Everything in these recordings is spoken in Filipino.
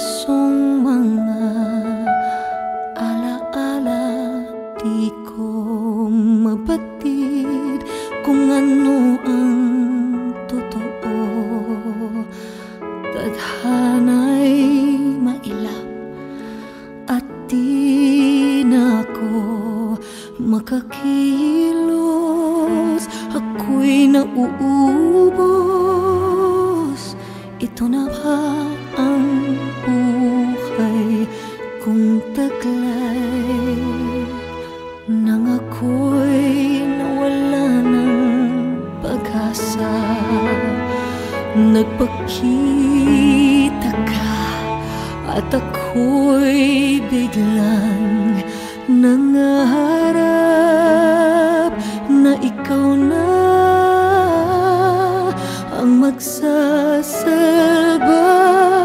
asong mga alaala, di ko mabatid kung ano ang totoo. Tadhana'y mailap at di na ako makakilos. Ako'y nauubos. Ito na ba ang buhay kong taglay? Nang ako'y nawala ng pag-asa, nagpakita ka at ako'y biglang nangarap na ikaw na ang magsasalba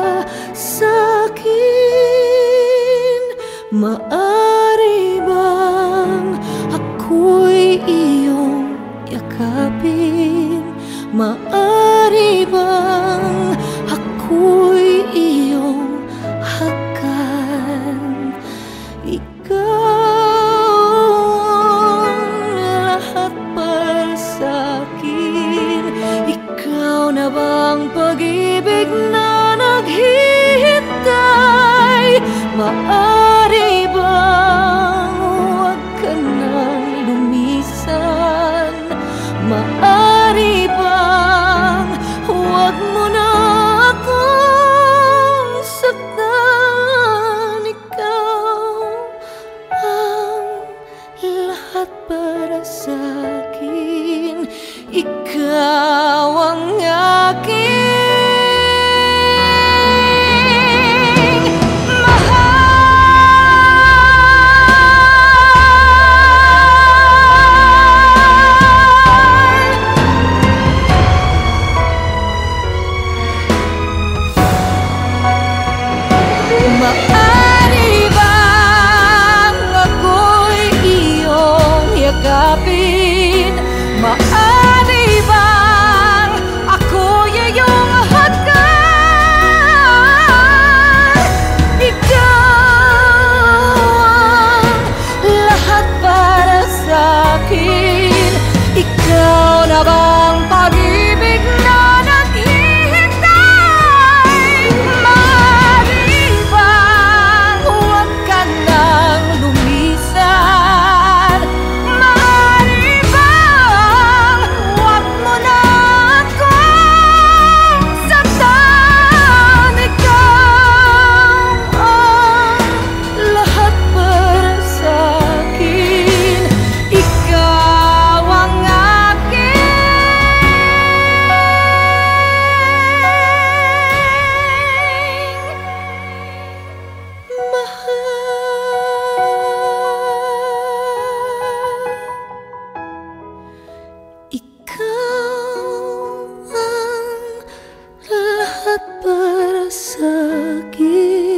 sa'kin. Maari bang ako'y iyong yakapin? Maari bang ako'y iyong hakan? Ikaw ang lahat para sa'kin. Ikaw na bang pag-ibig na naghihintay? Maari bang huwag ka nang lumisan? Maari bang huwag mo na akong saktan? Ikaw ang lahat para sa'kin. Ikaw ang aking maari bang ako'y iyong yakapin? Maari bang ako'y iyong hakan? Ikaw ang lahat para sa'kin. Ikaw na bang pag-ibig na naghihintay? Maari bang huwag ka nang lumisan? Maari bang huwag mo na akong saktan? Ikaw ang lahat para sa'kin. Ikaw ang aking mahal. Ikaw ang lahat para sa'kin.